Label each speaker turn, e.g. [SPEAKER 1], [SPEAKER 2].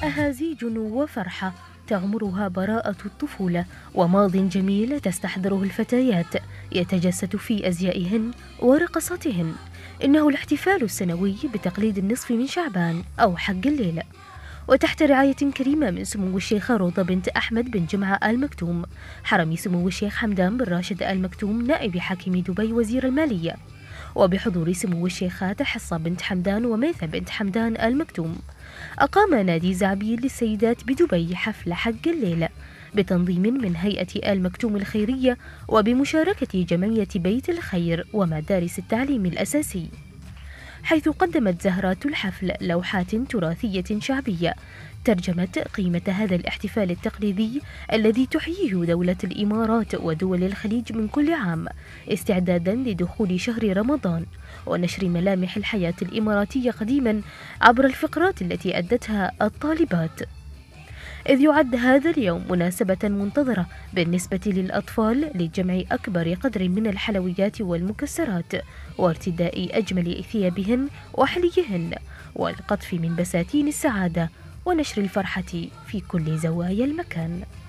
[SPEAKER 1] معها زيج وفرحة تغمرها براءة الطفولة وماض جميل تستحضره الفتيات يتجسد في أزيائهن ورقصاتهن. إنه الاحتفال السنوي بتقليد النصف من شعبان أو حق الليل، وتحت رعاية كريمة من سمو الشيخة روضة بنت أحمد بن جمعة آل مكتوم، حرم سمو الشيخ حمدان بن راشد آل مكتوم نائب حاكم دبي وزير المالية، وبحضور سمو الشيخات حصة بنت حمدان وميثة بنت حمدان آل مكتوم. أقام نادي زعبيل للسيدات بدبي حفل حق الليلة بتنظيم من هيئة آل مكتوم الخيرية وبمشاركة جمعية بيت الخير ومدارس التعليم الأساسي، حيث قدمت زهرات الحفل لوحات تراثية شعبية ترجمت قيمة هذا الاحتفال التقليدي الذي تحييه دولة الإمارات ودول الخليج من كل عام استعدادا لدخول شهر رمضان ونشر ملامح الحياة الإماراتية قديما عبر الفقرات التي أدتها الطالبات. إذ يعد هذا اليوم مناسبة منتظرة بالنسبة للأطفال لجمع أكبر قدر من الحلويات والمكسرات وارتداء أجمل ثيابهن وحليهن والقطف من بساتين السعادة ونشر الفرحة في كل زوايا المكان.